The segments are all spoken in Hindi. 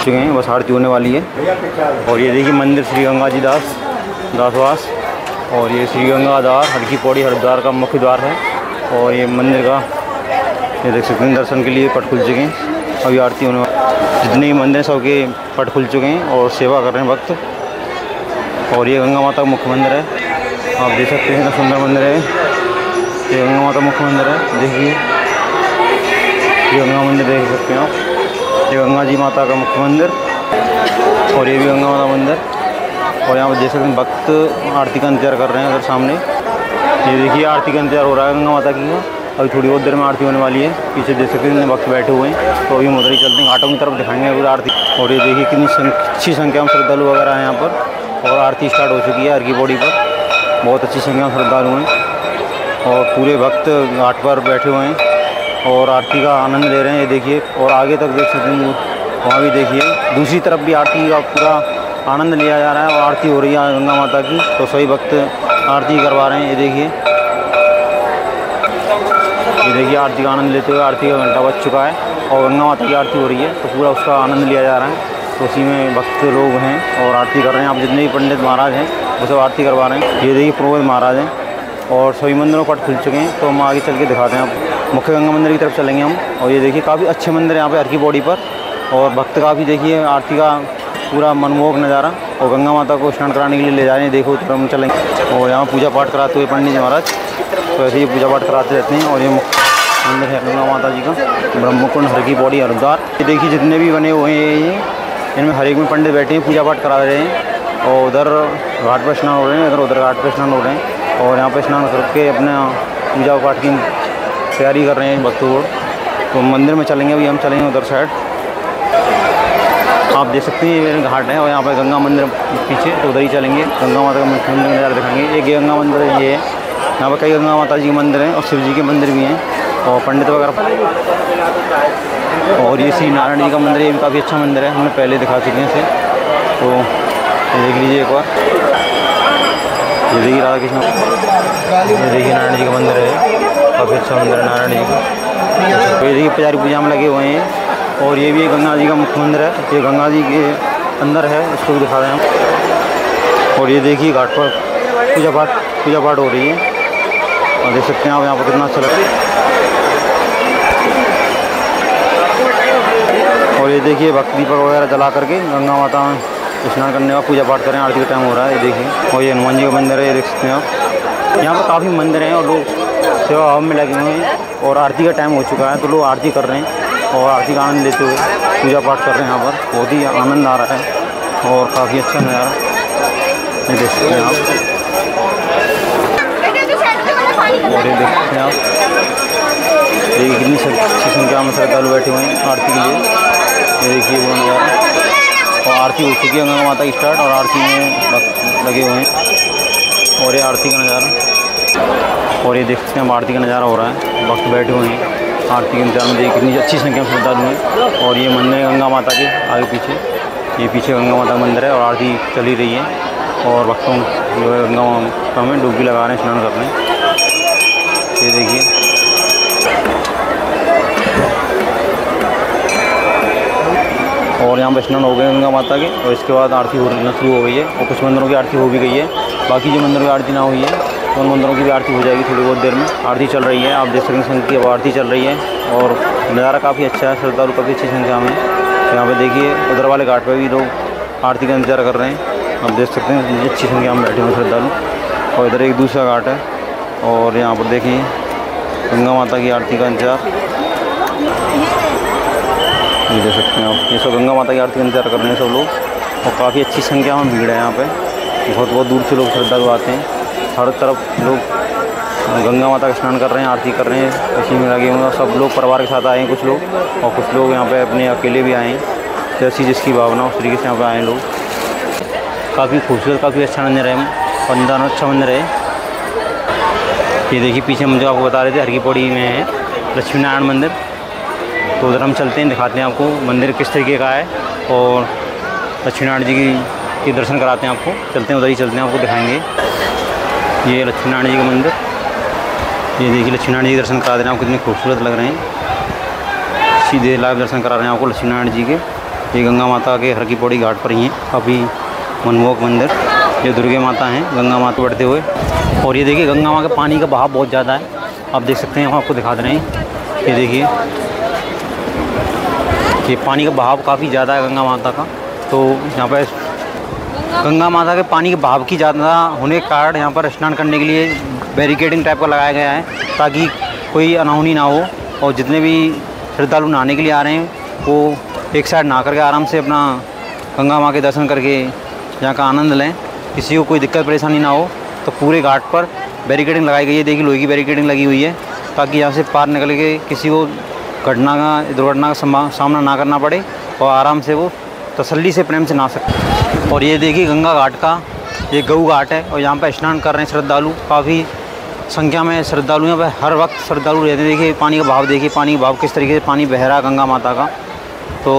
चुके हैं, बस आरती होने वाली है। और ये देखिए मंदिर श्री गंगा जी दासवास, और ये श्री गंगा द्वार हरकी पौड़ी हरिद्वार का मुख्य द्वार है। और ये मंदिर का ये देख सकते हैं, दर्शन के लिए पट खुल चुके हैं, अभी आरती होने वाली। जितने भी मंदिर सबके पट खुल चुके हैं और सेवा कर रहे हैं भक्त। और ये गंगा माता का मुख्य मंदिर है, आप देख सकते हैं कितना सुंदर मंदिर है। ये गंगा माता मुख्य मंदिर है, देखिए ये गंगा मंदिर देख सकते हैं आप। ये गंगा जी माता का मुख्य मंदिर और ये भी गंगा माता मंदिर। और यहाँ पर देख सकते हैं भक्त आरती का इंतजार कर रहे हैं उधर सामने। ये देखिए आरती का इंतजार हो रहा है गंगा माता की का। अभी थोड़ी बहुत देर में आरती होने वाली है। पीछे देख सकते हैं भक्त बैठे हुए हैं, तो अभी हम उधर ही चलते हैं, घाटों की तरफ दिखाएंगे उधर आरती। और ये देखिए कितनी अच्छी संख्या में श्रद्धालु वगैरह हैं यहाँ पर। और आरती स्टार्ट हो चुकी है हरकी पौड़ी पर, बहुत अच्छी संख्या में श्रद्धालु हैं और पूरे भक्त घाट पर बैठे हुए हैं और आरती का आनंद ले रहे हैं। ये देखिए और आगे तक देख सकते हैं, वहाँ भी देखिए दूसरी तरफ भी आरती का पूरा आनंद लिया जा रहा है और आरती हो रही है गंगा माता की, तो सभी भक्त आरती करवा रहे हैं। ये देखिए आरती का आनंद लेते हुए, आरती का घंटा बज चुका है और गंगा माता की आरती हो रही है, तो पूरा उसका आनंद लिया जा रहा है। तो उसी में भक्त लोग हैं और आरती कर रहे हैं। आप जितने भी पंडित महाराज हैं वो सब आरती करवा रहे हैं। ये देखिए पुरोहित महाराज हैं और सभी मंदिरों पट खुल चुके हैं, तो हम आगे चल के दिखाते हैं। आप मुख्य गंगा मंदिर की तरफ चलेंगे हम। और ये देखिए काफ़ी अच्छे मंदिर हैं यहाँ पे हरकी पौड़ी पर, और भक्त काफ़ी देखिए आरती का पूरा मनमोहक नज़ारा। और गंगा माता को स्नान कराने के लिए ले जा रहे हैं, देखो तो हम चलेंगे। और यहाँ पूजा पाठ कराते हुए पंडित जी महाराज, तो ऐसे ही पूजा पाठ कराते रहते हैं। और ये मंदिर है गंगा माता जी का, ब्रह्मकुंड हरकी पौड़ी हरिद्वार। ये देखिए जितने भी बने हुए हैं ये, इनमें हर एक में पंडित बैठे हैं, पूजा पाठ करा रहे हैं। और उधर घाट पर स्नान हो रहे हैं, उधर घाट पर स्नान हो रहे हैं। और यहाँ पर स्नान करके अपना पूजा पाठ की तैयारी कर रहे हैं भक्त लोग। तो मंदिर में चलेंगे, अभी हम चलेंगे उधर साइड। आप देख सकते हैं ये घाट है और यहाँ पर गंगा मंदिर पीछे, तो उधर ही चलेंगे। गंगा माता का मंदिर नज़ारा दिखाएंगे। एक गंगा मंदिर ये है, यहाँ पर कई गंगा माता जी के मंदिर हैं और शिव जी के मंदिर भी हैं और पंडित वगैरह। और ये श्री नारायण जी का मंदिर, ये भी काफ़ी अच्छा मंदिर है, हमने पहले दिखा चुके हैं इसे, तो देख लीजिए एक बार। ये देखिए राधा कृष्ण, ये देखिए नारायण जी का मंदिर है, काफ़ी अच्छा मंदिर है नारायण जी का। तो ये देखिए पुजारी पूजा में लगे हुए हैं। और ये भी गंगा जी का मुख्य मंदिर है, ये गंगा जी के अंदर है, इसको भी दिखा रहे हैं हम। और ये देखिए घाट पर पूजा पाठ हो रही है और देख सकते हैं आप यहाँ पर कितना अच्छा लगता है। और ये देखिए भक्त दीपक वगैरह जला करके गंगा माता में स्नान करने का पूजा पाठ करें, आरती का टाइम हो रहा है। ये देखिए, और ये हनुमान जी का मंदिर है, ये देख सकते हैं आप। यहाँ पर काफ़ी मंदिर हैं और लोग सेवा भाव में लगे हुए हैं और आरती का टाइम हो चुका है, तो लोग आरती कर रहे हैं और आरती का आनंद लेते हुए पूजा पाठ कर रहे हैं। यहाँ पर बहुत ही आनंद आ रहा है और काफ़ी अच्छा नज़ारा ये देख सकते हैं आप। और ये देख सकते हैं आप, देखिए कितनी अच्छी संख्या में श्रद्धालु बैठे हुए हैं आरती के लिए। ये देखिए वो नज़ारा, और आरती हो चुकी है गंगा माता की स्टार्ट, और आरती में भक्त लगे हुए हैं। और ये आरती का नज़ारा, और ये देख सकते हैं आरती का नज़ारा हो रहा है, भक्त बैठे हुए हैं आरती के इंतजार में। देखिए कितनी अच्छी संख्या में श्रद्धालु हैं। और ये मंदिर है गंगा माता के आगे पीछे, ये पीछे गंगा माता का मंदिर है और आरती चल ही रही है और भक्तों जो है गंगा माता में डुबकी लगा रहे हैं, स्नान कर रहे हैं। ये देखिए और यहाँ पर स्नान हो गए गंगा माता के, और इसके बाद आरती होना शुरू हो गई है। और कुछ मंदिरों की आरती हो भी गई है, बाकी जो मंदिरों की आरती ना हुई है उन मंदिरों की भी आरती हो जाएगी थोड़ी बहुत देर में। आरती चल रही है, आप देख सकते हैं संख्या अब आरती चल रही है और नज़ारा काफ़ी अच्छा है, श्रद्धालु काफ़ी अच्छी संख्या में। यहाँ पे देखिए उधर वाले घाट पर भी लोग आरती का इंतजार कर रहे हैं, आप देख सकते हैं अच्छी संख्या में बैठे हुए श्रद्धालु। और इधर एक दूसरा घाट है और यहाँ पर देखिए गंगा माता की आरती का इंतजार, ये देख सकते हैं आप। ये सब गंगा माता की आरती का इंतजार कर रहे हैं सब लोग और काफ़ी अच्छी संख्या में भीड़ है यहाँ पे। बहुत दूर से लोग श्रद्धालु आते हैं, हर तरफ लोग गंगा माता का स्नान कर रहे हैं, आरती कर रहे हैं, इसी में लगे हुए हैं। सब लोग परिवार के साथ आए हैं कुछ लोग, और कुछ लोग यहाँ पे अपने अकेले भी आए हैं, जैसी जिसकी भावना उस तरीके से यहाँ पे आए हैं लोग। काफ़ी खूबसूरत, काफ़ी अच्छा मंदिर है और निदान अच्छा मंदिर है। ये देखिए पीछे मुझे आपको बता रहे थे हरकी पौड़ी में है लक्ष्मी नारायण मंदिर, तो उधर हम चलते हैं, दिखाते हैं आपको मंदिर किस तरीके का है और लक्ष्मी नारायण जी की दर्शन कराते हैं आपको। चलते हैं उधर ही चलते हैं, आपको दिखाएंगे। ये लक्ष्मी नारायण जी का मंदिर, ये देखिए लक्ष्मी नारायण जी के दर्शन करा दे रहे हैं आपको, कितने खूबसूरत लग रहे हैं। सीधे लाइव दर्शन करा रहे हैं आपको लक्ष्मी नारायण जी के। ये गंगा माता के हर की पौड़ी घाट पर ही हैं, काफ़ी मनमोहक मंदिर। ये दुर्गे माता हैं, गंगा माता बढ़ते हुए। और ये देखिए गंगा माता का पानी का बहाव बहुत ज़्यादा है, आप देख सकते हैं। हम आपको दिखा दे रहे हैं, ये देखिए ये पानी का बहाव काफ़ी ज़्यादा है गंगा माता का। तो यहाँ पर गंगा माता के पानी के बहाव की ज़्यादा होने के कारण यहाँ पर स्नान करने के लिए बैरिकेडिंग टाइप का लगाया गया है, ताकि कोई अनहोनी ना हो। और जितने भी श्रद्धालु नहाने के लिए आ रहे हैं वो एक साइड नहा करके आराम से अपना गंगा माँ के दर्शन करके यहाँ का आनंद लें, किसी को कोई दिक्कत परेशानी ना हो। तो पूरे घाट पर बैरिकेडिंग लगाई गई है, देखिए लोहे की बैरिकेडिंग लगी हुई है, ताकि यहाँ से पार निकल के किसी को दुर्घटना का सामना ना करना पड़े और आराम से वो तसल्ली से प्रेम से नहा सकते। और ये देखिए गंगा घाट का ये गऊ घाट है, और यहाँ पर स्नान कर रहे हैं श्रद्धालु, काफ़ी संख्या में श्रद्धालु यहाँ पर हर वक्त श्रद्धालु रहते हैं। देखिए पानी का भाव, देखिए पानी का भाव किस तरीके से पानी बह रहा है गंगा माता का। तो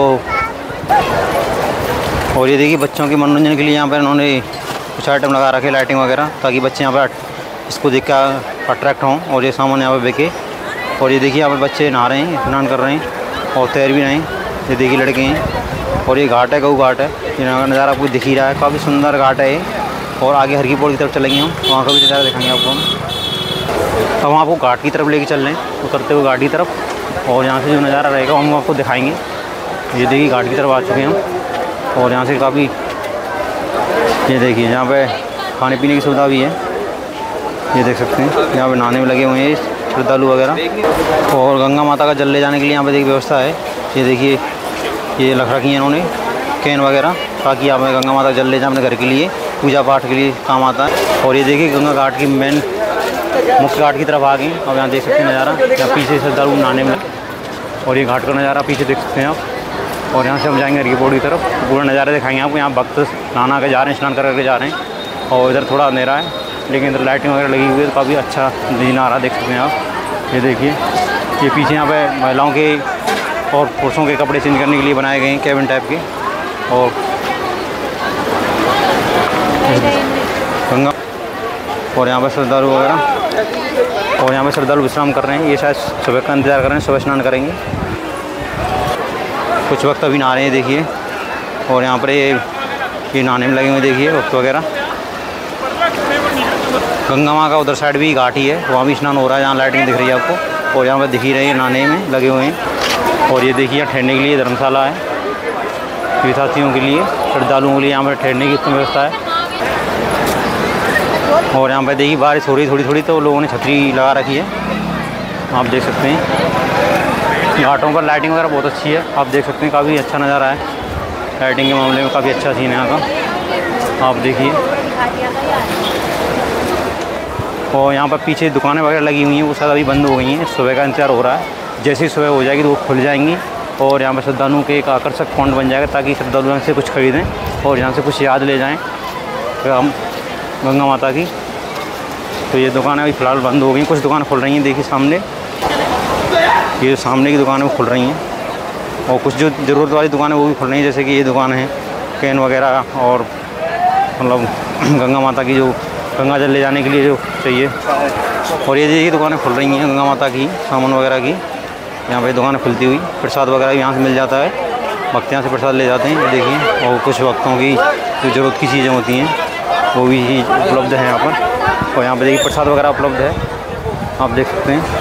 और ये देखिए बच्चों के मनोरंजन के लिए यहाँ पर इन्होंने कुछ आइटम लगा रखे, लाइटिंग वगैरह, ताकि बच्चे यहाँ पर इसको देख कर अट्रैक्ट हों और ये सामान यहाँ पर बिके। और ये देखिए यहाँ पर बच्चे नहा रहे हैं, स्नान कर रहे हैं और तैर भी रहे हैं। ये देखिए लड़के हैं। और ये घाट है, गऊ घाट है, यहाँ का नज़ारा आपको दिख ही रहा है, काफ़ी सुंदर घाट है ये। और आगे हर की पौड़ी की तरफ चलेंगे हम, वहाँ का भी नज़ारा दिखाएंगे आपको हम। अब हम आपको घाट की तरफ लेके चल रहे हैं, उतरते हुए घाट की तरफ, और यहाँ से जो नज़ारा रहेगा हम आपको दिखाएंगे। ये देखिए घाट की तरफ आ चुके हैं हम, और यहाँ से काफ़ी ये देखिए यहाँ पे खाने पीने की सुविधा भी है, ये देख सकते हैं। यहाँ पे नहाने में लगे हुए हैं श्रद्धालु वगैरह। और गंगा माता का जल ले जाने के लिए यहाँ पे देखिए व्यवस्था है, ये देखिए ये रख रखी है इन्होंने कैन वगैरह, ताकि आप गंगा माता जल ले जाएँ अपने घर के लिए, पूजा पाठ के लिए काम आता है। और ये देखिए गंगा घाट की मेन मुख्य घाट की तरफ आ गए। अब यहाँ देख सकते हैं नज़ारा, यहाँ पीछे श्रद्धालु नहाने में, और ये घाट का नज़ारा पीछे देख सकते हैं आप। और यहाँ से हम जाएंगे हर की पौड़ी की तरफ, पूरा नज़ारा दिखाएंगे आपको। यहाँ भक्त नहाना के जा रहे हैं, स्नान करके जा रहे हैं। और इधर थोड़ा अंधेरा है, लेकिन इधर लाइटिंग वगैरह लगी हुई है, तो काफ़ी अच्छा नज़ारा आ रहा है, देख सकते हैं आप। ये देखिए ये पीछे यहाँ पे महिलाओं के और पुरुषों के कपड़े चेंज करने के लिए बनाए गए हैं, कैबिन टाइप के। और गंगा, और यहाँ पर श्रद्धालु वगैरह, और यहाँ पर श्रद्धालु विश्राम कर रहे हैं। ये शायद सुबह का इंतज़ार कर रहे हैं, सुबह स्नान करेंगे। कुछ वक्त अभी नहा रहे हैं, देखिए। और यहाँ पर ये नहाने में लगे हुए, देखिए वक्त वगैरह। गंगा माँ का उधर साइड भी घाट ही है, वहाँ भी स्नान हो रहा है, जहाँ लाइटिंग दिख रही है आपको। और यहाँ पर दिख ही रही है, नहाने में लगे हुए हैं। और ये देखिए यहाँ ठहरने के लिए धर्मशाला है, तीर्थयात्रियों के लिए, श्रद्धालुओं के लिए यहाँ पर ठहरने की उत्तम व्यवस्था है। और यहाँ पर देखिए बारिश हो रही थोड़ी, तो लोगों ने छतरी लगा रखी है, आप देख सकते हैं। घाटों पर लाइटिंग वगैरह बहुत अच्छी है, आप देख सकते हैं, काफ़ी अच्छा नज़ारा है लाइटिंग के मामले में, काफ़ी अच्छा सीन है यहाँ का, आप देखिए। और यहाँ पर पीछे दुकानें वगैरह लगी हुई हैं, वो शायद अभी बंद हो गई हैं, सुबह का इंतज़ार हो रहा है। जैसे ही सुबह हो जाएगी तो वो खुल जाएंगी, और यहाँ पर श्रद्धालुओं के एक आकर्षक पॉइंट बन जाएगा, ताकि श्रद्धालु यहाँ से कुछ खरीदें और यहाँ से कुछ याद ले जाएँ हम गंगा माता की। तो ये दुकानें अभी फ़िलहाल बंद हो गई, कुछ दुकानें खुल रही हैं, देखिए सामने, ये सामने की दुकानें वो खुल रही हैं। और कुछ जो ज़रूरत वाली दुकानें वो भी खुल रही हैं, जैसे कि ये दुकान है कैन वगैरह, और मतलब गंगा माता की जो गंगा जल ले जाने के लिए जो चाहिए। और ये दुकानें खुल रही हैं गंगा माता की सामान वगैरह की, यहाँ पे दुकानें खुलती हुई। प्रसाद वगैरह यहाँ से मिल जाता है, भक्त यहाँ से प्रसाद ले जाते हैं, देखिए। और कुछ भक्तों की जो ज़रूरत की चीज़ें होती हैं वो भी उपलब्ध है यहाँ पर। और यहाँ पर देखिए प्रसाद वगैरह उपलब्ध है, आप देख सकते हैं।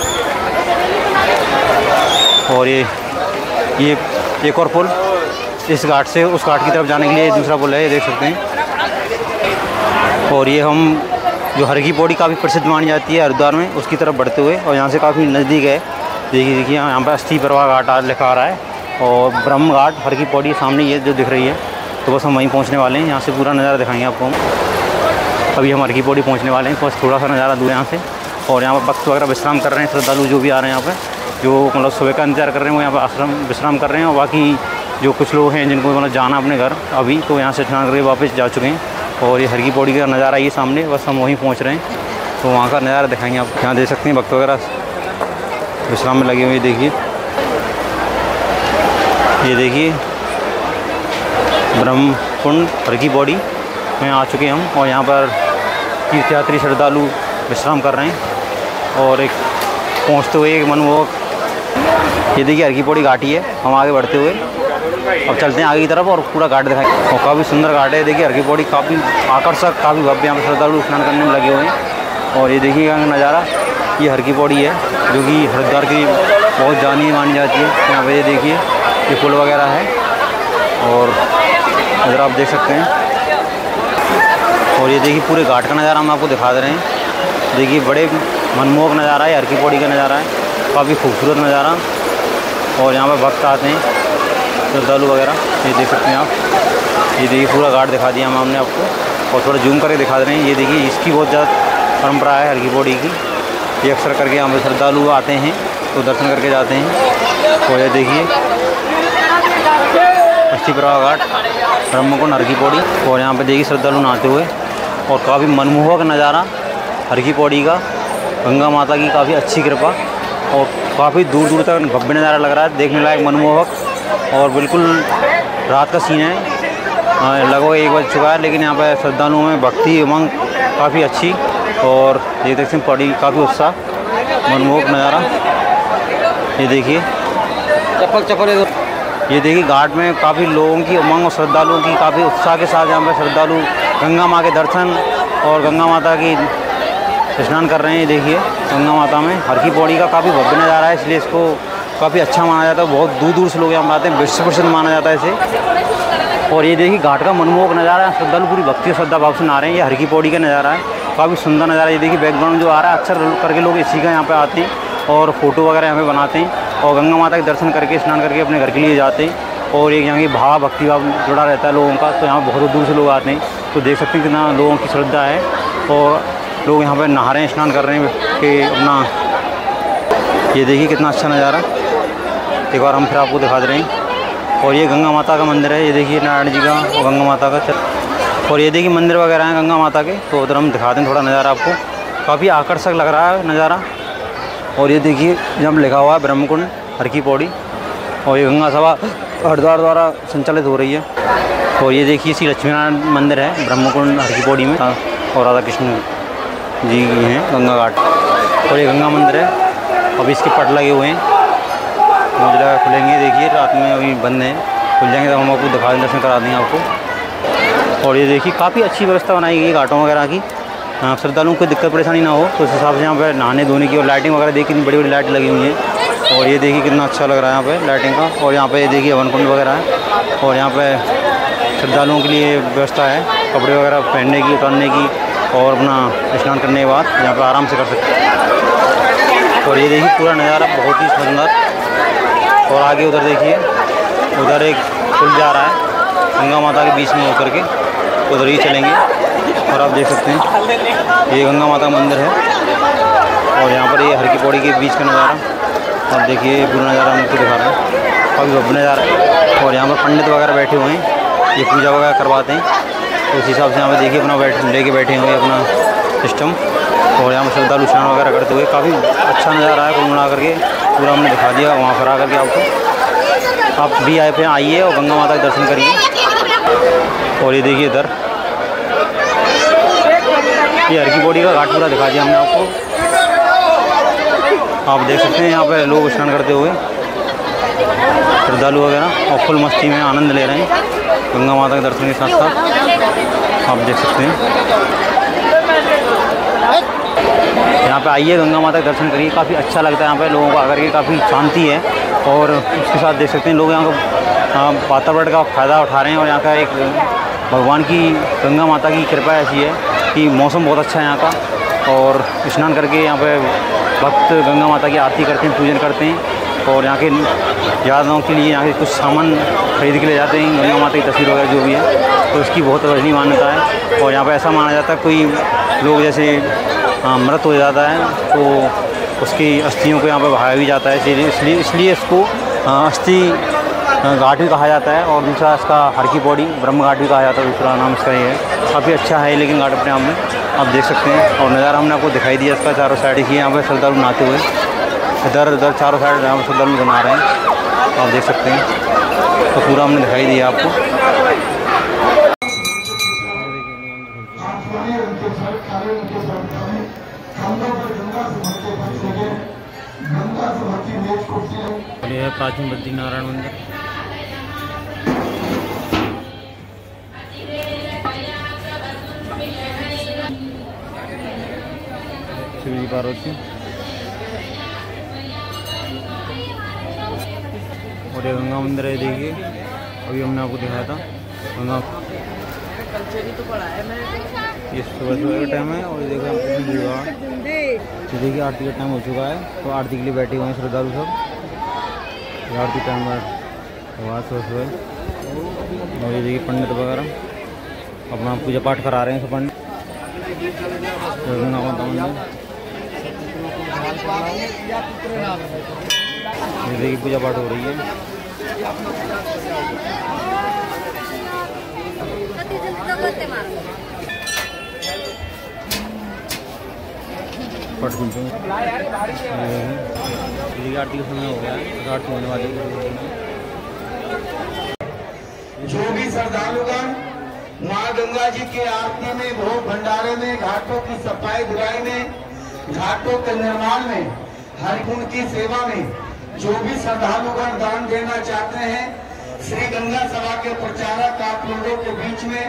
और ये एक और पुल, इस घाट से उस घाट की तरफ जाने के लिए दूसरा पुल है, ये देख सकते हैं। और ये हम जो हर की पौड़ी काफ़ी प्रसिद्ध मानी जाती है हरिद्वार में, उसकी तरफ बढ़ते हुए, और यहाँ से काफ़ी नज़दीक है। देखिए यहाँ पर अस्थि प्रवाह घाट लिखा आ रहा है, और ब्रह्म घाट हर की पौड़ी सामने ये जो दिख रही है। तो बस हम वहीं पहुँचने वाले हैं, यहाँ से पूरा नज़ारा दिखाएंगे आपको हम। अभी हम हर की पौड़ी पहुँचने वाले हैं, बस थोड़ा सा नज़ारा दूर यहाँ से। और यहाँ पर भक्त वगैरह विश्राम कर रहे हैं, श्रद्धालु जो भी आ रहे हैं यहाँ पर, जो मतलब सुबह का इंतज़ार कर रहे हैं, वो यहाँ पर आश्रम विश्राम कर रहे हैं। और बाकी जो कुछ लोग हैं जिनको मतलब जाना अपने घर अभी, तो यहाँ से स्नान करके वापस जा चुके हैं। और ये हर की पौड़ी का नज़ारा ये सामने, बस हम वहीं पहुँच रहे हैं, तो वहाँ का नज़ारा दिखाएंगे आप। यहाँ देख सकते हैं भक्त वगैरह विश्राम में लगे हुए, देखिए। ये देखिए ब्रह्म कुंड हर की पौड़ी में आ चुके हैं हम, और यहाँ पर तीर्थयात्री श्रद्धालु विश्राम कर रहे हैं। और एक पहुँचते हुए एक मनमोहक, ये देखिए हर की पौड़ी घाटी है, हम आगे बढ़ते हुए अब चलते हैं आगे की तरफ और पूरा घाट दिखाएंगे। और काफ़ी सुंदर घाट है, देखिए हर की पौड़ी काफ़ी आकर्षक, काफ़ी भव्य, यहाँ पर श्रद्धालु स्नान करने में लगे हुए हैं। और ये देखिएगा नज़ारा, ये हर की पौड़ी है जो कि हरिद्वार की बहुत जानी मानी जाती है। यहाँ पे ये देखिए ये पुल वगैरह है और इधर आप देख सकते हैं। और ये देखिए पूरे घाट का नज़ारा हम आपको दिखा दे रहे हैं। देखिए बड़े मनमोहक नज़ारा है, हर की पौड़ी का नज़ारा है, काफ़ी खूबसूरत नज़ारा। और यहाँ पर भक्त आते हैं, श्रद्धालु वगैरह, ये देख सकते हैं आप। ये देखिए पूरा घाट दिखा दिया हमने आपको और थोड़ा जूम करके दिखा दे रहे हैं। ये देखिए इसकी बहुत ज़्यादा परंपरा है हर की पौड़ी की। ये अक्सर करके यहाँ पर श्रद्धालु आते हैं तो दर्शन करके जाते हैं। और ये देखिए अस्थि प्रवाह घाट, ब्रह्मकुंड, हर की पौड़ी। और यहाँ पे देखिए श्रद्धालु नहाते हुए और काफ़ी मनमोहक नज़ारा हर की पौड़ी का। गंगा माता की काफ़ी अच्छी कृपा और काफ़ी दूर दूर तक भव्य नज़ारा लग रहा है, देखने लायक, मनमोहक। और बिल्कुल रात का सीन है, लगभग 1 बज चुका है, लेकिन यहाँ पर श्रद्धालुओं में भक्ति उमंग काफ़ी अच्छी। और ये देखते हैं पौड़ी काफ़ी उत्साह, मनमोहक नज़ारा। ये देखिए चप्पल ये देखिए घाट में काफ़ी लोगों की उमंग और श्रद्धालुओं की काफ़ी उत्साह के साथ यहाँ पर श्रद्धालु गंगा माँ के दर्शन और गंगा माता की स्नान कर रहे हैं। देखिए गंगा माता में हर की पौड़ी का काफ़ी भव्य नज़ारा है, इसलिए इसको काफ़ी अच्छा माना जाता है। बहुत दूर दूर से लोग यहाँ पर आते हैं, विश्व प्रसिद्ध माना जाता है इसे। और ये देखिए घाट का मनमोहक नज़ारा है, श्रद्धालु पूरी भक्ति और श्रद्धा भाव से नहा रहे हैं। ये हर की पौड़ी का नज़ारा है, काफ़ी सुंदर नज़ारा। ये देखिए बैकग्राउंड जो आ रहा है, अक्सर करके लोग इसी का यहाँ पे आते हैं और फ़ोटो वगैरह यहाँ पे बनाते हैं और गंगा माता के दर्शन करके, स्नान करके अपने घर के लिए जाते हैं। और एक यहाँ की भक्ति भाव जुड़ा रहता है लोगों का, तो यहाँ बहुत दूर से लोग आते हैं। तो देख सकते हैं कितना लोगों की श्रद्धा है और लोग यहाँ पर नहा रहे हैं, स्नान कर रहे हैं कि अपना। ये देखिए कितना अच्छा नज़ारा, एक बार हम फिर आपको दिखा दे रहे हैं। और ये गंगा माता का मंदिर है, ये देखिए नारायण जी का और गंगा माता का। और ये देखिए मंदिर वगैरह हैं गंगा माता के, तो उधर हम दिखाते हैं थोड़ा नज़ारा आपको। काफ़ी आकर्षक लग रहा है नज़ारा। और ये देखिए जब लिखा हुआ है ब्रह्मकुंड, हर की पौड़ी। और ये गंगा सभा हरिद्वार द्वारा संचालित हो रही है। और ये देखिए श्री लक्ष्मीनारायण मंदिर है ब्रह्मकुंड, हर की पौड़ी में, और राधा कृष्ण जी हैं गंगा घाट। और ये गंगा मंदिर है, अभी इसके पट लगे हुए हैं, मुझे खुलेंगे। देखिए रात में अभी बंद हैं, खुल जाएंगे तो हम आपको दिखा दर्शन करा देंगे आपको। और ये देखिए काफ़ी अच्छी व्यवस्था बनाई गई है घाटों वगैरह की, श्रद्धालुओं को दिक्कत परेशानी ना हो, तो उस हिसाब से यहाँ पर नहाने धोने की और लाइटिंग वगैरह देखिए कितनी बड़ी बड़ी लाइट लगी हुई हैं। और ये देखिए कितना अच्छा लग रहा है यहाँ पे लाइटिंग का। और यहाँ पे देखिए हवन कुंड वगैरह है और यहाँ पे श्रद्धालुओं के लिए व्यवस्था है कपड़े वगैरह पहनने की, उतारने की और अपना स्नान करने के बाद यहाँ पे आराम से कर सकते हैं। और ये देखिए पूरा नज़ारा बहुत ही सुंदर। और आगे उधर देखिए, उधर एक पुल जा रहा है गंगा माता के बीच में होकर के, उधर ही चलेंगे। और आप देख सकते हैं ये गंगा माता का मंदिर है और यहाँ पर ये हर की पौड़ी के बीच का नज़ारा। अब देखिए पूरा नज़ारा हमको दिखा रहे हैं, काफ़ी भव्य नज़ारा है। और यहाँ पर पंडित वगैरह बैठे हुए हैं, ये पूजा वगैरह करवाते हैं, तो उस हिसाब से यहाँ पर देखिए अपना लेके बैठे हुए अपना सिस्टम। और यहाँ पर श्रद्धालु स्नान वगैरह करते हुए काफ़ी अच्छा नज़ारा है। कुल मिला करके पूरा हमने दिखा दिया वहाँ पर आकर के आपको। आप भी आइए और गंगा माता के दर्शन करिए। और ये देखिए इधर ये हर की पौड़ी का घाट पूरा दिखा दिया हमने आपको। आप देख सकते हैं यहाँ पे लोग स्नान करते हुए, श्रद्धालु वगैरह, और फुल मस्ती में आनंद ले रहे हैं गंगा माता के दर्शन के साथ साथ। आप देख सकते हैं यहाँ पे आइए, गंगा माता के दर्शन करिए, काफ़ी अच्छा लगता है यहाँ पे लोगों को आकर के, काफ़ी शांति है। और उसके साथ देख सकते हैं लोग यहाँ का वातावरण का फ़ायदा उठा रहे हैं। और यहाँ का एक भगवान की, गंगा माता की कृपा ऐसी है कि मौसम बहुत अच्छा है यहाँ का। और स्नान करके यहाँ पे भक्त गंगा माता की आरती करते हैं, पूजन करते हैं। और यहाँ के यादों के लिए यहाँ के कुछ सामान खरीद के ले जाते हैं, गंगा माता की तस्वीर वगैरह जो भी है, तो इसकी बहुत वजनी मान्यता है। और यहाँ पे ऐसा माना जाता है कोई लोग जैसे मृत हो जाता है तो उसकी अस्थियों को यहाँ पे बहाया भी जाता है, इसलिए इसको अस्थि घाट भी कहा जाता है। और दूसरा इसका हर की पौड़ी ब्रह्म घाट भी कहा जाता है, दूसरा नाम इसका ये है। काफ़ी अच्छा है लेकिन घाट अपने आप में, आप देख सकते हैं। और नज़ारा हमने आपको दिखाई दिया इसका चारों साइड ही, यहाँ पे श्रद्धालु नहाते हुए इधर उधर चारों साइड यहाँ पर श्रद्धालु नहा रहे हैं, आप देख सकते हैं। तो पूरा हमने दिखाई दिया आपको। ये है प्राचीन बद्रीनारायण मंदिर। पार्वती। और ये गंगा मंदिर है, देखिए अभी हमने आपको दिखाया था गंगा। ये सुबह सुबह का टाइम है और देखो देखिए आरती का टाइम हो चुका है, तो आरती के लिए बैठे हुए हैं श्रद्धालु सब। आरती टाइम हुआ सुबह सुबह। और ये देखिए पंडित वगैरह अपना पूजा पाठ करा रहे हैं सब पंडित। गंगा माता मंदिर ये देखिए पूजा पाठ हो रही है। पट आरती का समय हो गया है, आरती होने वाली है। जो भी श्रद्धालुगण माँ गंगा जी की आरती में, भोग भंडारे में, घाटों की सफाई धुलाई में, घाटों के निर्माण में, हर गुण की सेवा में जो भी श्रद्धालुगण दान देना चाहते हैं, श्री गंगा सभा के प्रचारक आप लोगों के बीच में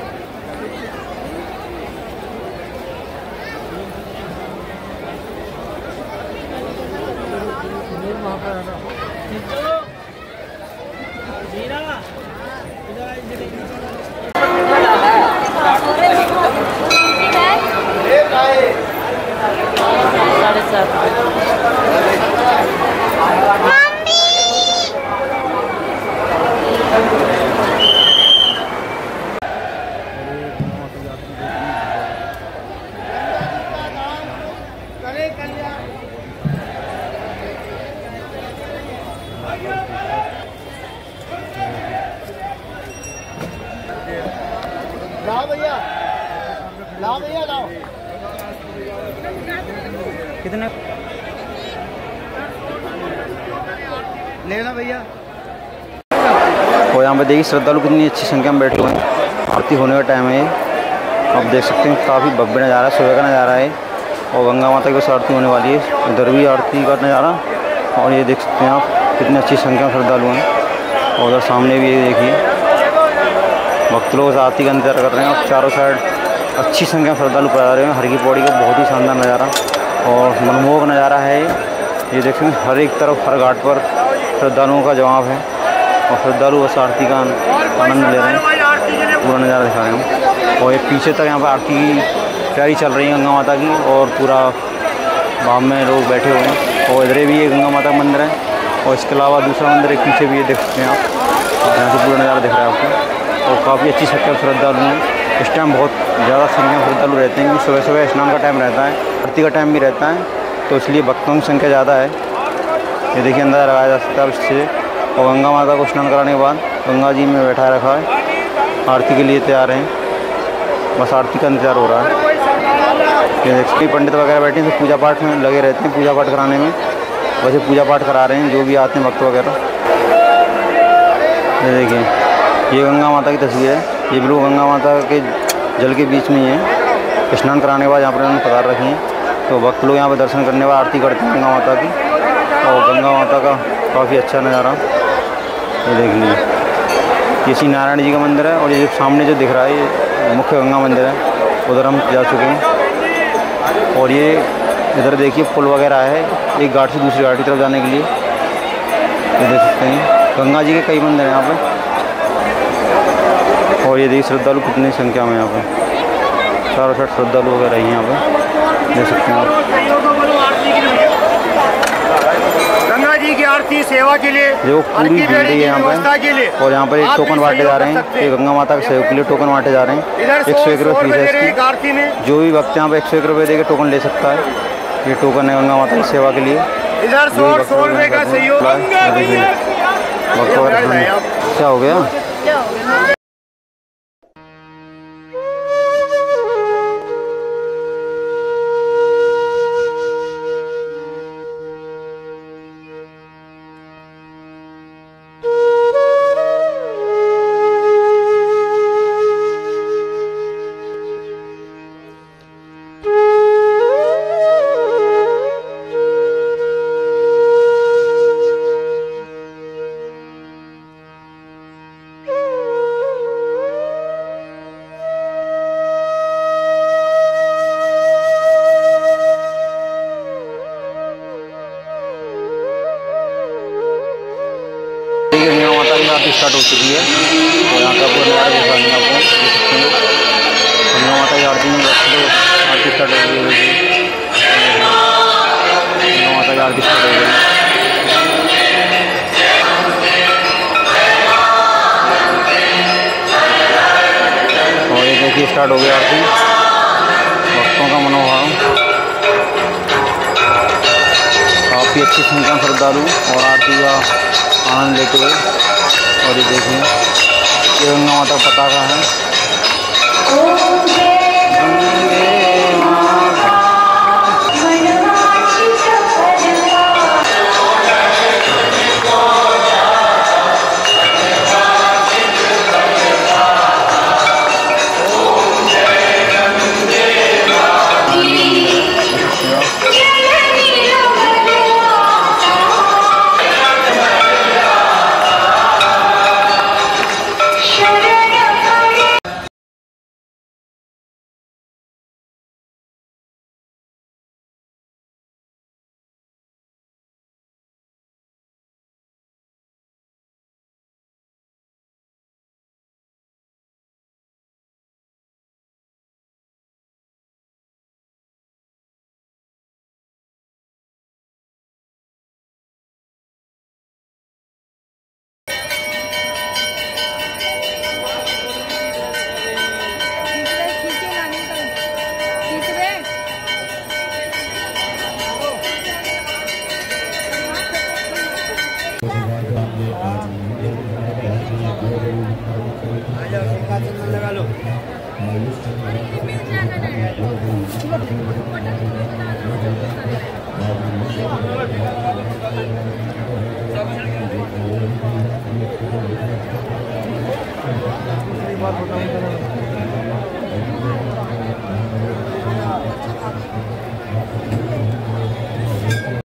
लाओ भैया, लाओ भैया, लाओ। कितने लेना भैया। और यहाँ पे देखिए श्रद्धालु कितनी अच्छी संख्या में बैठे हुए हैं। आरती होने का टाइम है, आप देख सकते हैं काफ़ी भव्य नज़ारा, सुबह का नज़ारा है। और गंगा माता की बस आरती होने वाली है, इधर भी आरती का नज़ारा। और ये देख सकते हैं आप कितनी अच्छी संख्या में श्रद्धालु हैं। और उधर सामने भी ये देखिए भक्त लोग आरती का इंतजार कर रहे हैं। और चारों साइड अच्छी संख्या में श्रद्धालु पा रहे हैं। हर की पौड़ी का बहुत ही शानदार नज़ारा और मनमोहक नज़ारा है ये देख सकते हैं। हर एक तरफ हर घाट पर श्रद्धालुओं का जवाब है और श्रद्धालु बस आरती का आनंद ले रहे हैं। पूरा नज़ारा दिखा रहे हैं। और ये पीछे तक यहाँ पर आरती की तैयारी चल रही है गंगा माता की, और पूरा भाव में लोग बैठे हुए हैं। और इधर भी ये गंगा माता का मंदिर है, और इसके अलावा दूसरा मंदिर एक पीछे भी ये देख सकते हैं आप। यहाँ से पूरा नज़ारा दिख रहा है आपको। और काफ़ी अच्छी संख्या में श्रद्धालु हैं। इस टाइम बहुत ज़्यादा संख्या में श्रद्धालु रहते हैं, क्योंकि सुबह सुबह स्नान का टाइम रहता है, आरती का टाइम भी रहता है, तो इसलिए भक्तों की संख्या ज़्यादा है। ये देखिए अंदाज़ा लगाया जा सकता है इससे। और गंगा माता को स्नान कराने के बाद गंगा जी में बैठा रखा है, आरती के लिए तैयार हैं, बस आरती का इंतजार हो रहा है। ये देखिए पंडित वगैरह बैठे हैं, तो पूजा पाठ में लगे रहते हैं, पूजा पाठ कराने में। वैसे पूजा पाठ करा रहे हैं जो भी आते हैं भक्त वगैरह। ये देखिए ये गंगा माता की तस्वीर है। ये बिल्कुल गंगा माता के जल के बीच में ही है। स्नान कराने के बाद यहाँ पर उन्होंने पधार रखी हैं, तो भक्त लोग यहाँ पर दर्शन करने के बाद आरती करते हैं गंगा माता की। और गंगा माता का काफ़ी अच्छा नज़ारा ये देख लीजिए। ये श्री नारायण जी का मंदिर है, और ये जो सामने जो दिख रहा है ये मुख्य गंगा मंदिर है, उधर हम जा चुके हैं। और ये इधर देखिए पुल वगैरह है, एक घाट से दूसरी घाट की तरफ जाने के लिए। ये देख सकते हैं गंगा जी के कई मंदिर हैं यहाँ पे। और ये देखिए श्रद्धालु कितनी संख्या में यहाँ पे, चारों साइड श्रद्धालु वगैरह हैं यहाँ पे, देख सकते हैं आप। गंगा जी की आरती सेवा के लिए जो पूरी भीड़ है यहाँ पे। और यहाँ पर एक टोकन बांटे जा रहे हैं, ये गंगा माता के सहयोग के लिए टोकन बांटे जा रहे हैं। 101 रुपये फीस है इसकी। जो भी भक्त यहाँ पे 101 रुपये देकर टोकन ले सकता है। ये टोकन है गंगा माता की सेवा के लिए। इधर 100 रुपये का सहयोग। क्या हो गया? स्टार्ट हो चुकी है। और यहाँ का पूरा नज़ारा दिखाएंगे आपको, देख सकते हैं। गंगा माता की आरती में आरती स्टार्ट हो गई है। गंगा माता की आरती स्टार्ट हो गई। और ये देखिए स्टार्ट हो गई आरती, भक्तों का मनोभाव, काफ़ी अच्छी संख्या में श्रद्धालु और आरती का आनंद लेते हुए। और ये देखिए ये गंगा माता का पताका है। लगा लो। बात बताऊँ